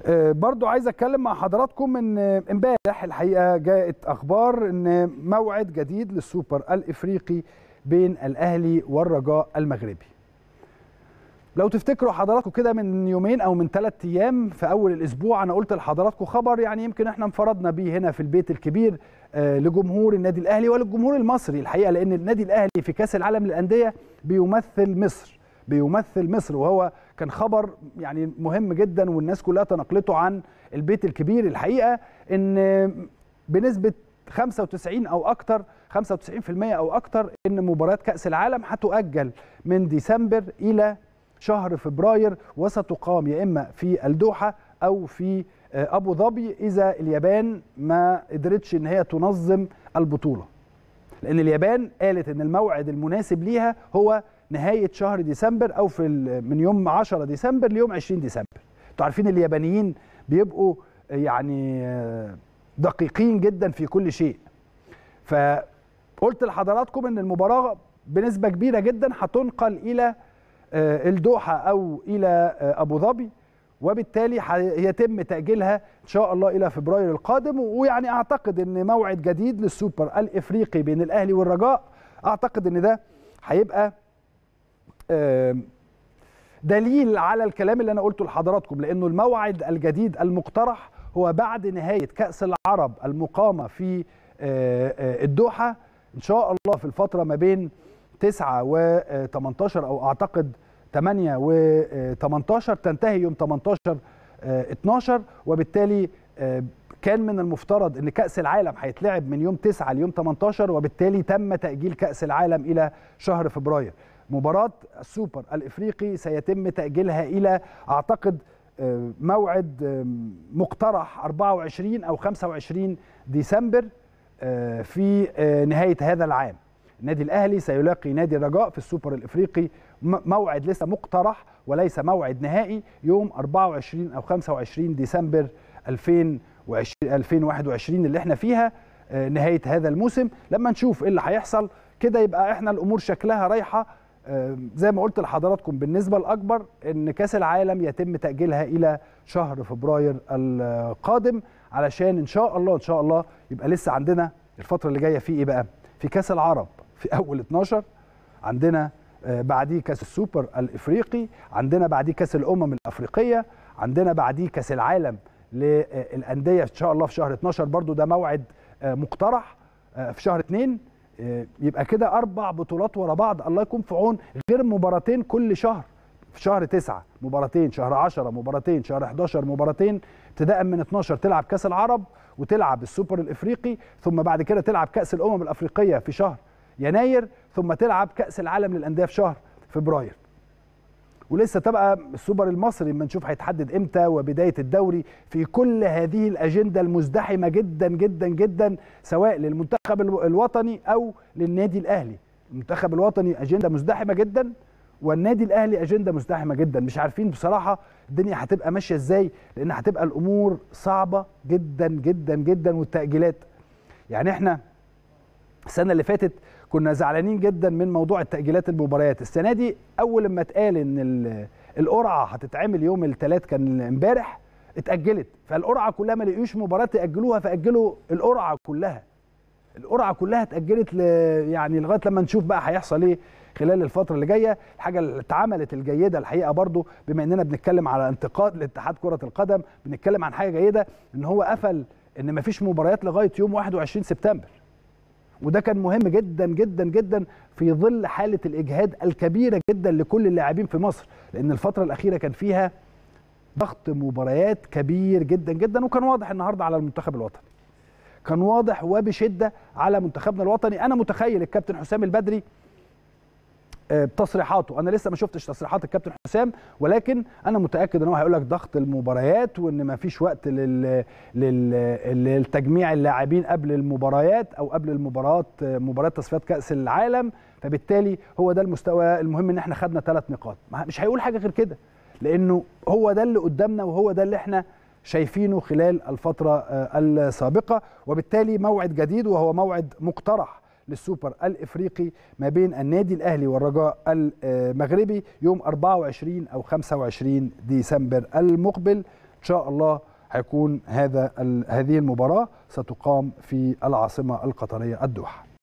برضو عايز اتكلم مع حضراتكم ان امبارح الحقيقه جاءت اخبار ان موعد جديد للسوبر الافريقي بين الاهلي والرجاء المغربي. لو تفتكروا حضراتكم كده من يومين او من 3 ايام في اول الاسبوع انا قلت لحضراتكم خبر يعني يمكن احنا انفردنا بيه هنا في البيت الكبير لجمهور النادي الاهلي وللجمهور المصري الحقيقه، لان النادي الاهلي في كاس العالم للانديه بيمثل مصر وهو كان خبر يعني مهم جدا والناس كلها تناقلته عن البيت الكبير. الحقيقه ان بنسبه 95 او اكتر 95% او اكتر ان مباريات كاس العالم هتؤجل من ديسمبر الى شهر فبراير، وستقام يا اما في الدوحه او في ابو ظبي اذا اليابان ما قدرتش ان هي تنظم البطوله، لان اليابان قالت ان الموعد المناسب ليها هو نهايه شهر ديسمبر او في من يوم 10 ديسمبر ليوم 20 ديسمبر. انتوا عارفين اليابانيين بيبقوا يعني دقيقين جدا في كل شيء. فقلت لحضراتكم ان المباراه بنسبه كبيره جدا هتنقل الى الدوحه او الى ابو ظبي، وبالتالي هيتم تاجيلها ان شاء الله الى فبراير القادم. ويعني اعتقد ان موعد جديد للسوبر الافريقي بين الاهلي والرجاء، اعتقد ان ده هيبقى دليل على الكلام اللي انا قلته لحضراتكم، لانه الموعد الجديد المقترح هو بعد نهايه كاس العرب المقامه في الدوحه ان شاء الله في الفتره ما بين 9 و 18 او اعتقد 8 و 18 تنتهي يوم 18 12، وبالتالي كان من المفترض ان كاس العالم هيتلعب من يوم 9 ليوم 18، وبالتالي تم تاجيل كاس العالم الى شهر فبراير. مباراه السوبر الافريقي سيتم تاجيلها الى اعتقد موعد مقترح 24 او 25 ديسمبر في نهايه هذا العام. النادي الاهلي سيلاقي نادي الرجاء في السوبر الافريقي، موعد لسه مقترح وليس موعد نهائي، يوم 24 او 25 ديسمبر 2021 اللي احنا فيها نهايه هذا الموسم. لما نشوف ايه اللي هيحصل كده يبقى احنا الامور شكلها رايحه زي ما قلت لحضراتكم بالنسبه الاكبر ان كاس العالم يتم تاجيلها الى شهر فبراير القادم، علشان ان شاء الله يبقى لسه عندنا الفتره اللي جايه في ايه بقى؟ في كاس العرب في اول 12، عندنا بعديه كاس السوبر الافريقي، عندنا بعديه كاس الامم الافريقيه، عندنا بعديه كاس العالم للانديه ان شاء الله في شهر 12 برضو ده موعد مقترح في شهر 2. يبقى كده 4 بطولات ورا بعض، الله يكون في عون، غير مباراتين كل شهر. في شهر 9 مباراتين، شهر 10 مباراتين، شهر 11 مباراتين، ابتداء من 12 تلعب كاس العرب وتلعب السوبر الافريقي، ثم بعد كده تلعب كاس الامم الافريقيه في شهر يناير، ثم تلعب كاس العالم للانديه في شهر فبراير. ولسه تبقى السوبر المصري اما نشوف هيتحدد امتى، وبدايه الدوري. في كل هذه الاجنده المزدحمه جدا جدا جدا سواء للمنتخب الوطني او للنادي الاهلي. المنتخب الوطني اجنده مزدحمه جدا، والنادي الاهلي اجنده مزدحمه جدا. مش عارفين بصراحه الدنيا هتبقى ماشيه ازاي، لان هتبقى الامور صعبه جدا جدا جدا. والتاجيلات يعني احنا السنه اللي فاتت كنا زعلانين جدا من موضوع التاجيلات المباريات. السنه دي اول ما اتقال ان القرعه هتتعمل يوم الثلاث كان امبارح اتاجلت، فالقرعه كلها ما لقيوش مباراه ياجلوها فاجلوا القرعه كلها. القرعه كلها اتاجلت يعني لغايه لما نشوف بقى هيحصل ايه خلال الفتره اللي جايه. الحاجه اللي اتعملت الجيده الحقيقه برضو، بما اننا بنتكلم على انتقاد لاتحاد كره القدم، بنتكلم عن حاجه جيده، ان هو قفل ان مفيش مباريات لغايه يوم 21 سبتمبر. وده كان مهم جدا جدا جدا في ظل حاله الاجهاد الكبيره جدا لكل اللاعبين في مصر، لان الفتره الاخيره كان فيها ضغط مباريات كبير جدا جدا. وكان واضح النهارده على المنتخب الوطني، كان واضح وبشده على منتخبنا الوطني. انا متخيل الكابتن حسام البدري بتصريحاته، انا لسه ما شفتش تصريحات الكابتن حسام، ولكن انا متاكد ان هو هيقول لك ضغط المباريات وان ما فيش وقت للتجميع اللاعبين قبل المباريات او قبل مباريات تصفيات كاس العالم. فبالتالي هو ده المستوى المهم، ان احنا خدنا 3 نقاط. مش هيقول حاجه غير كده، لانه هو ده اللي قدامنا وهو ده اللي احنا شايفينه خلال الفتره السابقه. وبالتالي موعد جديد وهو موعد مقترح للسوبر الافريقي ما بين النادي الاهلي والرجاء المغربي يوم 24 او 25 ديسمبر المقبل. ان شاء الله هيكون هذه المباراه ستقام في العاصمه القطريه الدوحه.